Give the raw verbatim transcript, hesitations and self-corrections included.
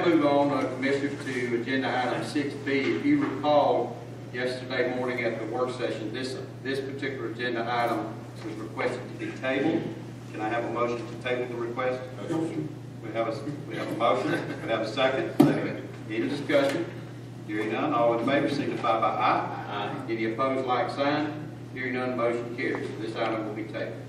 move on, uh, Commissioner, to agenda item six B. If you recall, yesterday morning at the work session, this, this particular agenda item was requested to be tabled. Can I have a motion to table the request? Motion. We have a, we have a motion. We have a second. Second. Any discussion? Hearing none, all in favor signify by aye. Aye. Any opposed, like sign. Hearing none, motion carries. This item will be tabled.